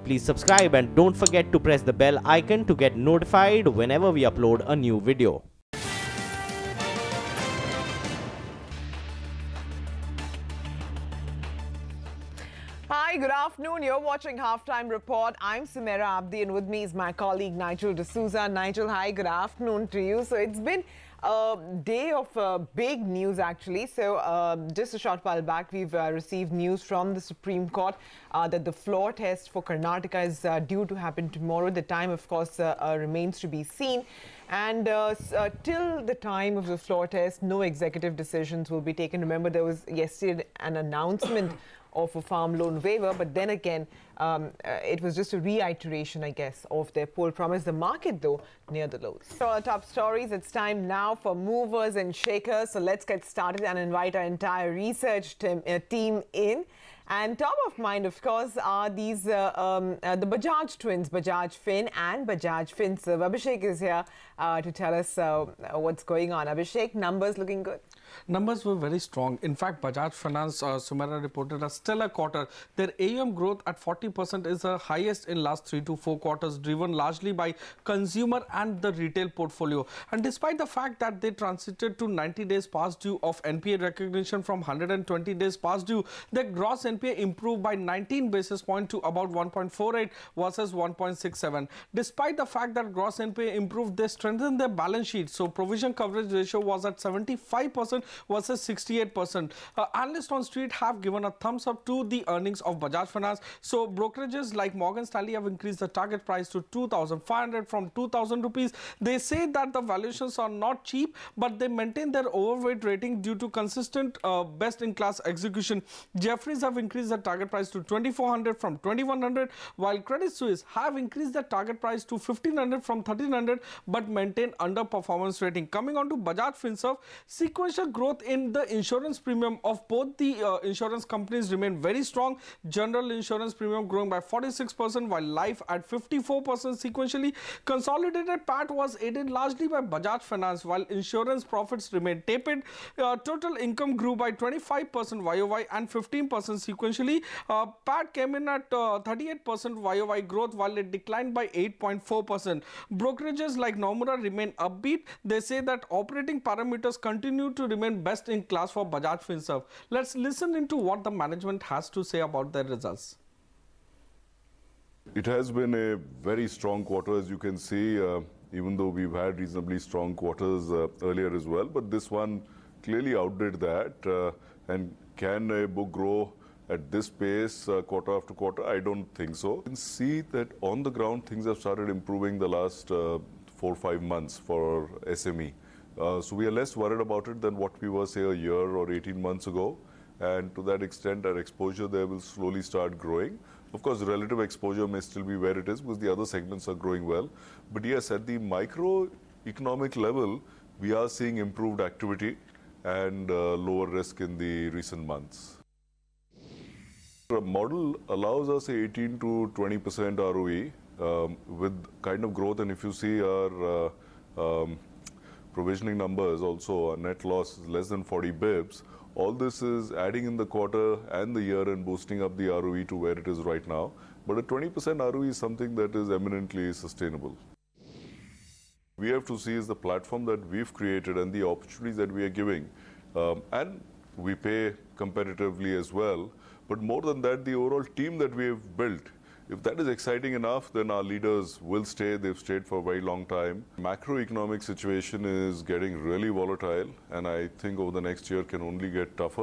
please subscribe and don't forget to press the bell icon to get notified whenever we upload a new video. Hi, good afternoon. You're watching Halftime Report. I'm Samira Abdi and with me is my colleague Nigel D'Souza. Nigel, hi, good afternoon to you. So it's been a day of big news actually. So just a short while back, we've received news from the Supreme Court that the floor test for Karnataka is due to happen tomorrow. The time, of course, remains to be seen. And till the time of the floor test, no executive decisions will be taken. Remember, there was yesterday an announcement of a farm loan waiver, but then again, it was just a reiteration, I guess, of their poll promise. The market, though, near the lows. So, our top stories, it's time now for movers and shakers. So, let's get started and invite our entire research team in. And top of mind, of course, are these the Bajaj twins, Bajaj Fin and Bajaj Fin. So, Abhishek is here to tell us what's going on. Abhishek, numbers looking good? Numbers were very strong. In fact, Bajaj Finance, Sumera reported a stellar quarter. Their AUM growth at 40% is the highest in last 3 to 4 quarters, driven largely by consumer and the retail portfolio. And despite the fact that they transited to 90 days past due of NPA recognition from 120 days past due, their gross NPA improved by 19 basis points to about 1.48 versus 1.67. Despite the fact that gross NPA improved, they strengthened their balance sheet. So provision coverage ratio was at 75% versus 68%. Analysts on street have given a thumbs up to the earnings of Bajaj Finance. So brokerages like Morgan Stanley have increased the target price to 2,500 from 2,000 rupees. They say that the valuations are not cheap, but they maintain their overweight rating due to consistent best-in-class execution. Jefferies have increased the target price to 2,400 from 2,100, while Credit Suisse have increased the target price to 1,500 from 1,300, but maintain underperformance rating. Coming on to Bajaj Finserv, sequential growth in the insurance premium of both the insurance companies remain very strong. General insurance premium growing by 46%, while life at 54% sequentially. Consolidated PAT was aided largely by Bajaj Finance, while insurance profits remained tepid. Total income grew by 25% YOY and 15% sequentially. PAT came in at 38% YOY growth, while it declined by 8.4%. Brokerages like Nomura remain upbeat. They say that operating parameters continue to remain best in class for Bajaj Finserv. Let's listen into what the management has to say about their results. It has been a very strong quarter, as you can see, even though we've had reasonably strong quarters earlier as well. But this one clearly outdid that. And can a book grow at this pace quarter after quarter? I don't think so. You can see that on the ground things have started improving the last 4 or 5 months for SME. So we are less worried about it than what we were, say, a year or 18 months ago. And to that extent, our exposure there will slowly start growing. Of course, relative exposure may still be where it is because the other segments are growing well. But yes, at the microeconomic level, we are seeing improved activity and lower risk in the recent months. The model allows us a 18 to 20% ROE with kind of growth. And if you see our provisioning numbers, also our net loss is less than 40 bips. All this is adding in the quarter and the year and boosting up the ROE to where it is right now. But a 20% ROE is something that is eminently sustainable. We have to see is the platform that we've created and the opportunities that we are giving. And we pay competitively as well. But more than that, the overall team that we have built, if that is exciting enough, then our leaders will stay. They've stayed for a very long time. Macroeconomic situation is getting really volatile, and I think over the next year can only get tougher.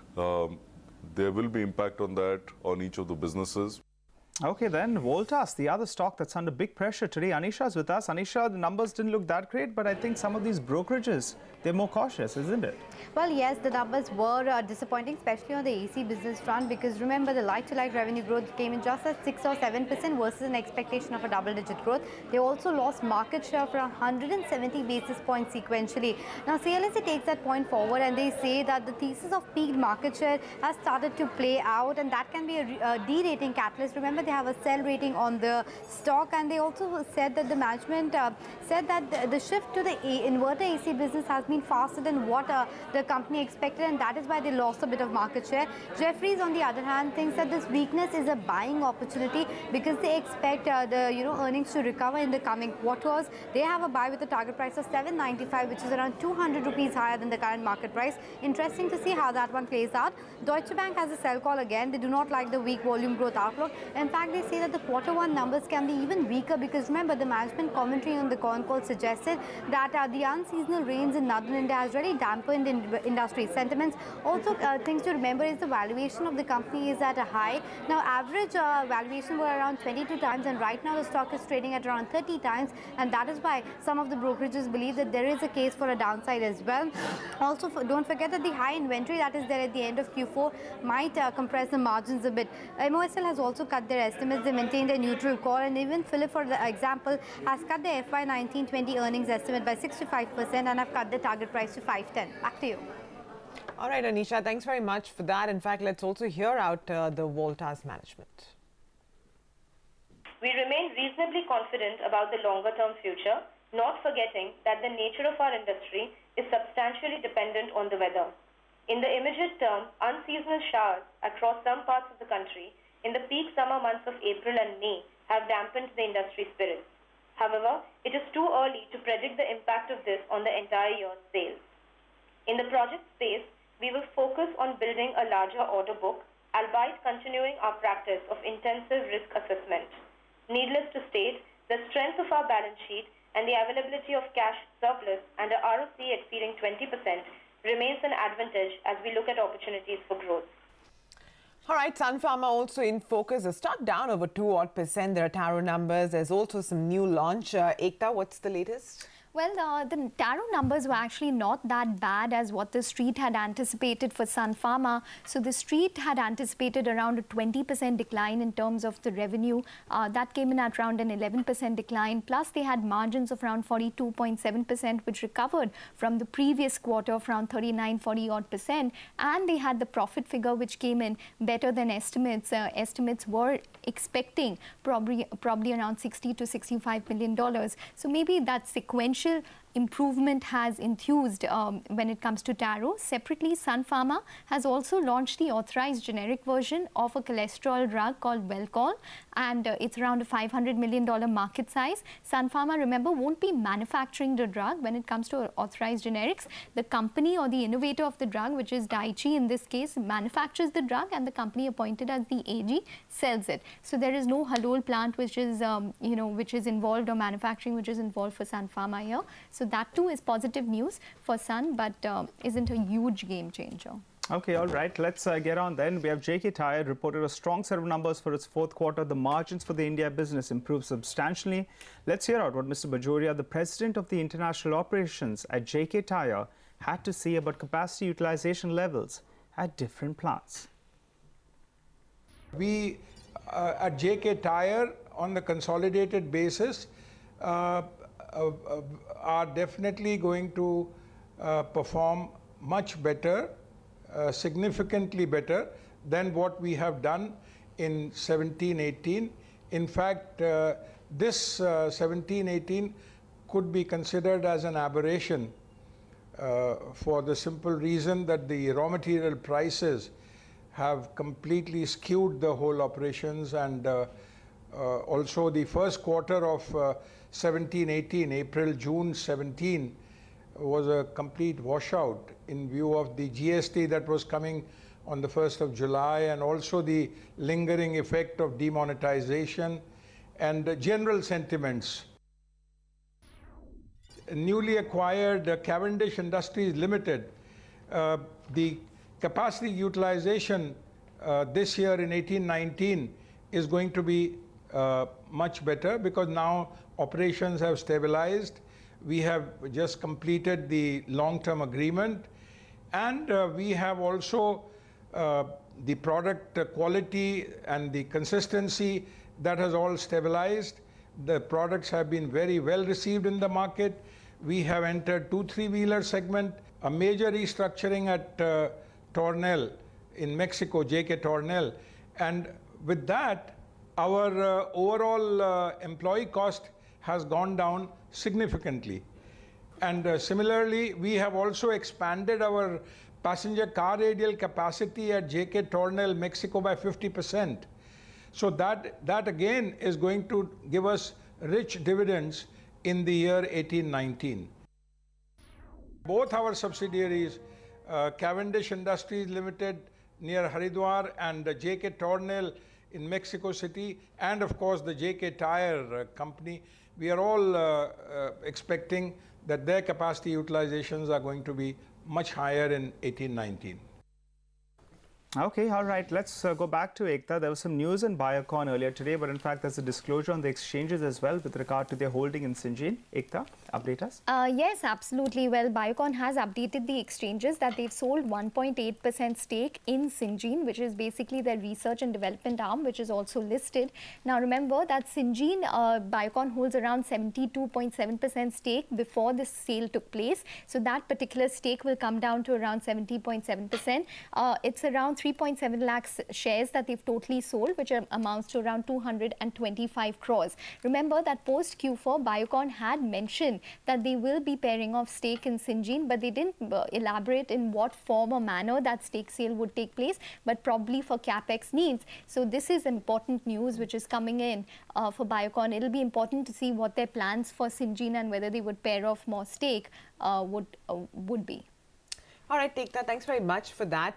There will be impact on that on each of the businesses. Okay, then Voltas, the other stock that's under big pressure today. Anisha's with us. Anisha, the numbers didn't look that great, but I think some of these brokerages, they're more cautious, isn't it? Well, yes, the numbers were disappointing, especially on the AC business front, because remember the like-to-like revenue growth came in just at 6 or 7% versus an expectation of a double-digit growth. They also lost market share for 170 basis points sequentially. Now, CLSA takes that point forward and they say that the thesis of peaked market share has started to play out, and that can be a de-rating catalyst. Remember, they they have a sell rating on the stock, and they also said that the management said that the shift to the inverter AC business has been faster than what the company expected, and that is why they lost a bit of market share. Jefferies, on the other hand, thinks that this weakness is a buying opportunity because they expect the earnings to recover in the coming quarters. They have a buy with a target price of 795, which is around 200 rupees higher than the current market price. Interesting to see how that one plays out. Deutsche Bank has a sell call again. They do not like the weak volume growth outlook. In fact, they say that the Q1 numbers can be even weaker because remember, the management commentary on the con call suggested that the unseasonal rains in northern India has really dampened industry sentiments. Also, things to remember is the valuation of the company is at a high. Now, average valuation were around 22 times, and right now the stock is trading at around 30 times, and that is why some of the brokerages believe that there is a case for a downside as well. Also, don't forget that the high inventory that is there at the end of Q4 might compress the margins a bit. MOSL has also cut their estimates. They maintained a neutral call, and even Philip, for the example, has cut the FY 19-20 earnings estimate by 65% and have cut the target price to 510. Back to you. All right, Anisha, thanks very much for that. In fact, let's also hear out the Voltas management. We remain reasonably confident about the longer-term future, not forgetting that the nature of our industry is substantially dependent on the weather. In the immediate term, unseasonal showers across some parts of the country in the peak summer months of April and May have dampened the industry spirits. However, it is too early to predict the impact of this on the entire year's sales. In the project space, we will focus on building a larger order book, albeit continuing our practice of intensive risk assessment. Needless to state, the strength of our balance sheet and the availability of cash surplus and a ROC exceeding 20% remains an advantage as we look at opportunities for growth. All right, Sun Pharma also in focus. The stock down over 2% There are Taro numbers. There's also some new launch. Ekta, what's the latest? Well, the Taro numbers were actually not that bad as what the street had anticipated for Sun Pharma. So the street had anticipated around a 20% decline in terms of the revenue. That came in at around an 11% decline. Plus, they had margins of around 42.7%, which recovered from the previous quarter of around 39-40% And they had the profit figure, which came in better than estimates. Estimates were expecting probably around $60 to $65 million. So maybe that sequential improvement has enthused when it comes to Taro. Separately, Sun Pharma has also launched the authorized generic version of a cholesterol drug called Welchol, and it's around a $500 million market size. Sun Pharma, remember, won't be manufacturing the drug when it comes to authorized generics. The company or the innovator of the drug, which is Daiichi in this case, manufactures the drug, and the company appointed as the AG sells it. So there is no Halol plant which is which is involved, or manufacturing which is involved for Sun Pharma here. So that too is positive news for Sun, but isn't a huge game changer. Okay, all right. Let's get on then. We have JK Tyre reported a strong set of numbers for its fourth quarter. The margins for the India business improved substantially. Let's hear out what Mr. Bajoria, the president of the international operations at JK Tyre, had to say about capacity utilization levels at different plants. We at JK Tyre, on the consolidated basis, are definitely going to perform much better, significantly better than what we have done in 17-18. In fact, this 17-18 could be considered as an aberration for the simple reason that the raw material prices have completely skewed the whole operations, and also the first quarter of 17-18, April, June 17, was a complete washout in view of the GST that was coming on the 1st of July, and also the lingering effect of demonetization and general sentiments. Newly acquired Cavendish Industries Limited, the capacity utilization this year in 18-19 is going to be much better, because now operations have stabilized. We have just completed the long-term agreement, and we have also the product quality and the consistency that has all stabilized. The products have been very well received in the market. We have entered 2-3-wheeler segment, a major restructuring at Tornel in Mexico, JK Tornel, and with that our overall employee cost has gone down significantly. And similarly, we have also expanded our passenger car radial capacity at JK Tornel, Mexico by 50%. So that again is going to give us rich dividends in the year 18-19. Both our subsidiaries, Cavendish Industries Limited near Haridwar and JK Tornel in Mexico City, and of course the JK Tire company, we are all expecting that their capacity utilizations are going to be much higher in 18-19. Okay, all right. Let's go back to Ekta. There was some news in Biocon earlier today, but in fact, there's a disclosure on the exchanges as well with regard to their holding in Syngene. Ekta, update us. Yes, absolutely. Well, Biocon has updated the exchanges that they've sold 1.8% stake in Syngene, which is basically their research and development arm, which is also listed. Now, remember that Syngene, Biocon holds around 72.7% stake before this sale took place. So that particular stake will come down to around 70.7%. It's around 3.7 lakhs shares that they've totally sold, which amounts to around 225 crores. Remember that post Q4, Biocon had mentioned that they will be paring off stake in Syngene, but they didn't elaborate in what form or manner that stake sale would take place, but probably for capex needs. So this is important news which is coming in for Biocon. It'll be important to see what their plans for Syngene and whether they would pare off more stake would be. All right, Ekta, thanks very much for that.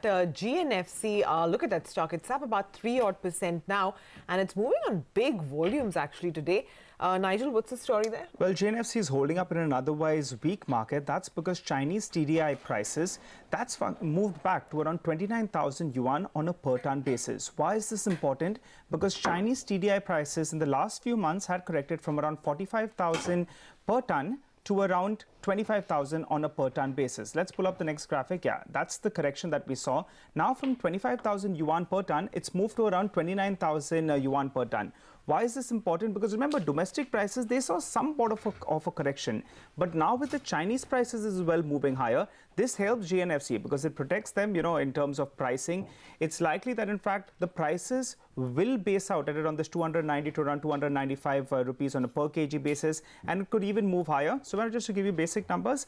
GNFC, look at that stock. It's up about 3% now, and it's moving on big volumes actually today. Nigel, what's the story there? Well, GNFC is holding up in an otherwise weak market. That's because Chinese TDI prices, that's moved back to around 29,000 yuan on a per ton basis. Why is this important? Because Chinese TDI prices in the last few months had corrected from around 45,000 per ton to around 25,000 on a per ton basis. Let's pull up the next graphic. Yeah, that's the correction that we saw. Now from 25,000 yuan per ton, it's moved to around 29,000 yuan per ton. Why is this important? Because remember, domestic prices, they saw some sort of a correction. But now with the Chinese prices as well moving higher, this helps GNFC because it protects them, in terms of pricing. It's likely that, in fact, the prices will base out at around this 290 to around 295 rupees on a per kg basis, and it could even move higher. So just to give you basic numbers,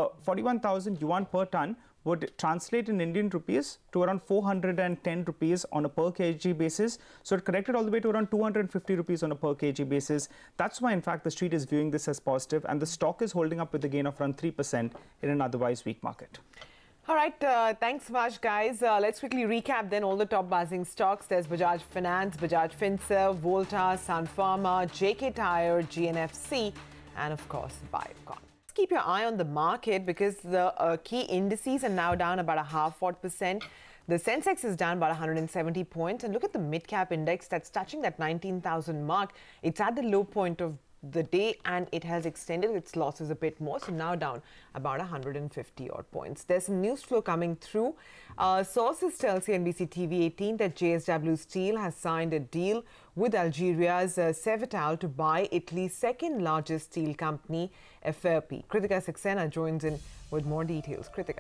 41,000 yuan per ton would translate in Indian rupees to around 410 rupees on a per kg basis. So it corrected all the way to around 250 rupees on a per kg basis. That's why, in fact, the street is viewing this as positive, and the stock is holding up with a gain of around 3% in an otherwise weak market. All right, thanks so much, guys. Let's quickly recap then all the top buzzing stocks. There's Bajaj Finance, Bajaj Finserv, Volta, Sun Pharma, JK Tire, GNFC, and of course, Biocon. Keep your eye on the market because the key indices are now down about 0.5%. The Sensex is down about 170 points. And look at the mid-cap index that's touching that 19,000 mark. It's at the low point of the day and it has extended its losses a bit more. So now down about 150 odd points. There's some news flow coming through. Sources tell CNBC TV18 that JSW Steel has signed a deal with Algeria's Cevital to buy Italy's second largest steel company, FRP. Kritika Saxena joins in with more details. Kritika.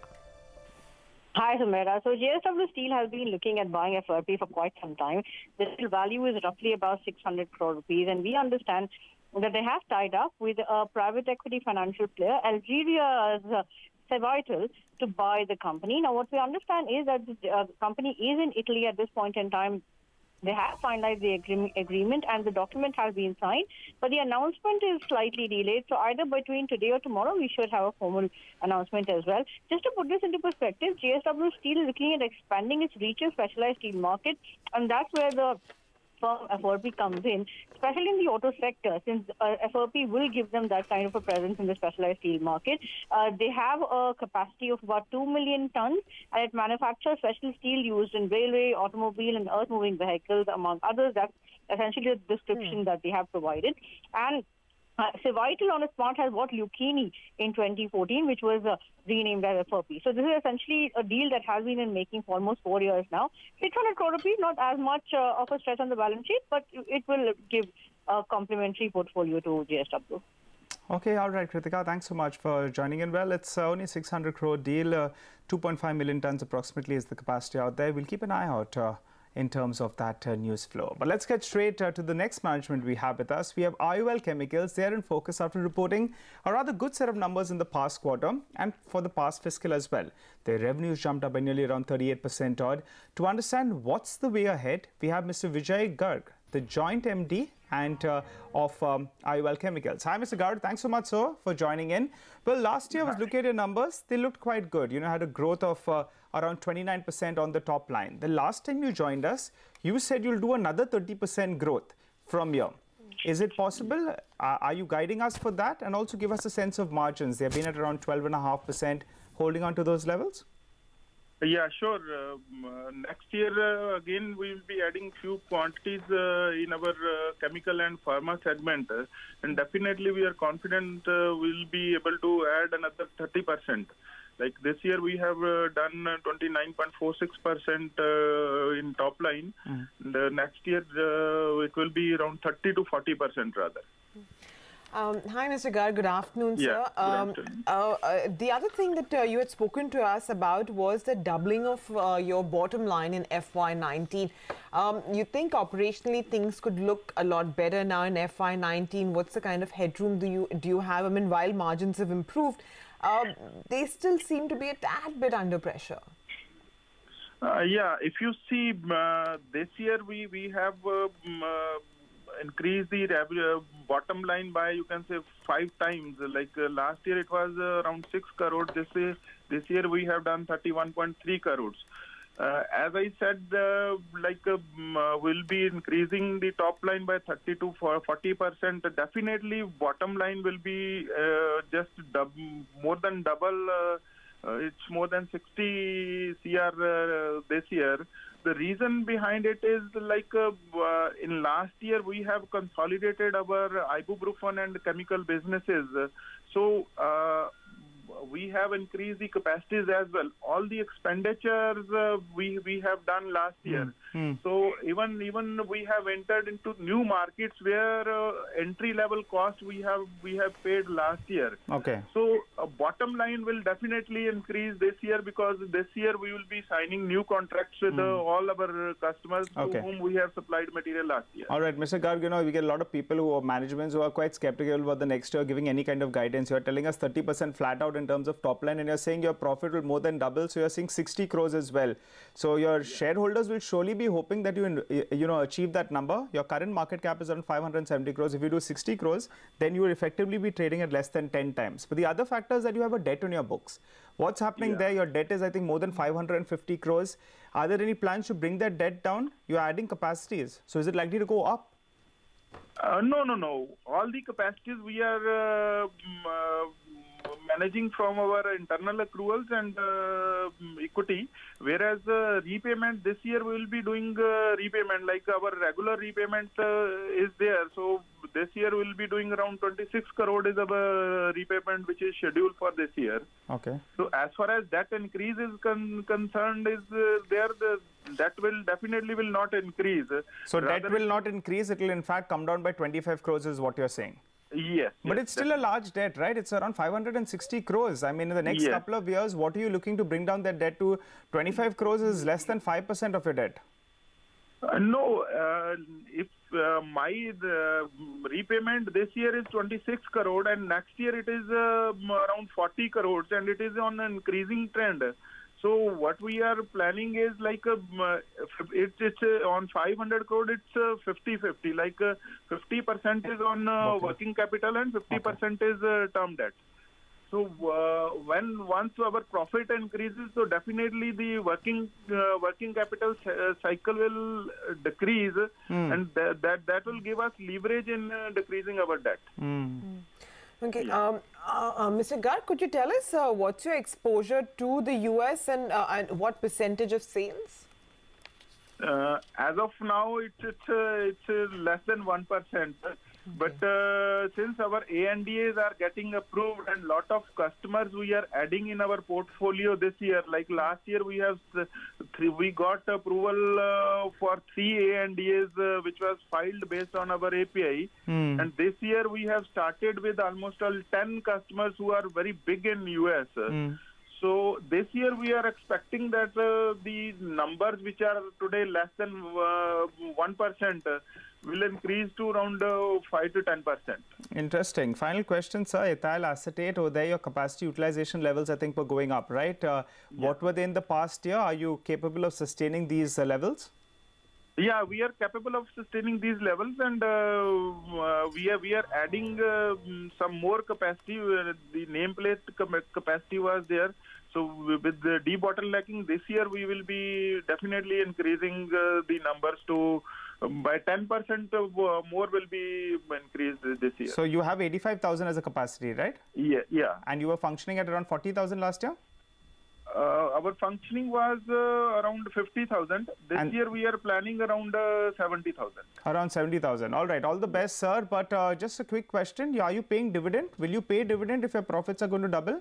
Hi, Sumera. So JSW Steel has been looking at buying FRP for quite some time. The deal value is roughly about 600 crore rupees, and we understand that they have tied up with a private equity financial player, Algeria's Cevital, to buy the company. Now, what we understand is that the company is in Italy at this point in time. They have finalized the agreement and the document has been signed, but the announcement is slightly delayed. So either between today or tomorrow, we should have a formal announcement as well. Just to put this into perspective, JSW Steel is looking at expanding its reach in specialized steel market, and that's where the firm FRP comes in, especially in the auto sector, since FRP will give them that kind of a presence in the specialized steel market. They have a capacity of about 2 million tons, and it manufactures special steel used in railway, automobile, and earth-moving vehicles, among others. That's essentially the description that they have provided. And Cevital on its part has bought Lucchini in 2014, which was renamed as FRP. So this is essentially a deal that has been in making for almost 4 years now. 600 crore rupees, not as much of a stretch on the balance sheet, but it will give a complementary portfolio to JSW. Okay, all right, Kritika, thanks so much for joining in. Well, it's only 600 crore deal, 2.5 million tons approximately is the capacity out there. We'll keep an eye out in terms of that news flow. But let's get straight to the next management we have with us. We have IOL Chemicals. They are in focus after reporting a rather good set of numbers in the past quarter and for the past fiscal as well. Their revenues jumped up by nearly around 38% odd. To understand what's the way ahead, we have Mr. Vijay Garg, the joint MD and of IOL Chemicals. Hi, Mr. Garg. Thanks so much, sir, for joining in. Well, last year, I was looking at your numbers. They looked quite good. You know, had a growth of around 29% on the top line. The last time you joined us, you said you'll do another 30% growth from here. Is it possible? Are you guiding us for that? And also give us a sense of margins. They've been at around 12.5%, holding on to those levels? Yeah, sure. Next year, again, we will be adding few quantities in our chemical and pharma segment. And definitely, we are confident we'll be able to add another 30%. Like this year, we have done 29.46% in top line. And next year, it will be around 30 to 40% rather. Hi, Mr. Garg. Good afternoon, sir. Yeah, good afternoon. The other thing that you had spoken to us about was the doubling of your bottom line in FY19. You think operationally things could look a lot better now in FY19? What's the kind of headroom do you have? I mean, while margins have improved, they still seem to be a tad bit under pressure. Yeah, if you see this year, we have increase the bottom line by, you can say, 5 times. Like last year it was around 6 crores. This year we have done 31.3 crores. As I said, we'll be increasing the top line by 30 to 40%. Definitely bottom line will be just more than double. It's more than 60 CR this year. The reason behind it is like in last year we have consolidated our ibuprofen and chemical businesses. So we have increased the capacities as well. All the expenditures we have done last year. So even we have entered into new markets where entry level cost we have paid last year. Okay. So bottom line will definitely increase this year because this year we will be signing new contracts with all our customers to whom we have supplied material last year. All right, Mr. Garg, you know, we get a lot of people who are managements who are quite skeptical about the next year giving any kind of guidance. You are telling us 30% flat out in terms of top line, and you're saying your profit will more than double, so you're saying 60 crores as well. So your shareholders will surely be hoping that you achieve that number. Your current market cap is around 570 crores. If you do 60 crores, then you will effectively be trading at less than 10 times. But the other factor is that you have a debt on your books. What's happening there? Your debt is, I think, more than 550 crores. Are there any plans to bring that debt down? You're adding capacities. So is it likely to go up? No. All the capacities we are managing from our internal accruals and equity, whereas repayment this year we will be doing repayment, like our regular repayment is there. So this year we will be doing around 26 crore is our repayment which is scheduled for this year. Okay. So as far as that increase is concerned, is that will definitely will not increase. So debt will not increase. It will in fact come down by 25 crores is what you're saying. Yes. But it's still a large debt, right? It's around 560 crores. I mean, in the next couple of years, what are you looking to bring down that debt to? 25 crores is less than 5% of your debt. No, if my repayment this year is 26 crore and next year it is around 40 crores and it is on an increasing trend. So what we are planning is like it's on 500 crore, it's 50-50. Like 50% is on working capital and 50% is term debt. So once our profit increases, so definitely the working capital cycle will decrease, and that will give us leverage in decreasing our debt. Okay, Mr. Garg, could you tell us what's your exposure to the US and what percentage of sales? As of now, it's less than 1%. But since our ANDAs are getting approved and lot of customers we are adding in our portfolio this year, like last year we got approval for 3 ANDAs which was filed based on our API. And this year we have started with almost 10 customers who are very big in US. So this year we are expecting that the numbers which are today less than 1% will increase to around 5 to 10%. Interesting. Final question, sir. Ethyl acetate, over there your capacity utilization levels I think were going up, right? What were they in the past year? Are you capable of sustaining these levels? Yeah, we are capable of sustaining these levels, and we are adding some more capacity. The nameplate capacity was there. So with the debottlenecking this year, we will be definitely increasing the numbers to by 10% more will be increased this year. So you have 85,000 as a capacity, right? Yeah. And you were functioning at around 40,000 last year? Our functioning was around 50,000. This year we are planning around 70,000. Around 70,000. All right. All the best, sir. But just a quick question. Are you paying dividend? Will you pay dividend if your profits are going to double?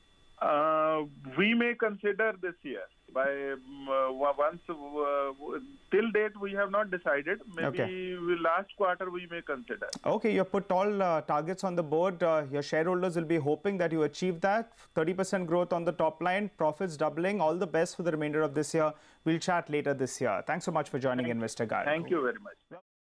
We may consider this year. By once till date we have not decided. Maybe last quarter we may consider. Okay, you have put all targets on the board. Your shareholders will be hoping that you achieve that. 30% growth on the top line, profits doubling. All the best for the remainder of this year. We'll chat later this year. Thanks so much for joining in, Mr. Guy. Thank you very much.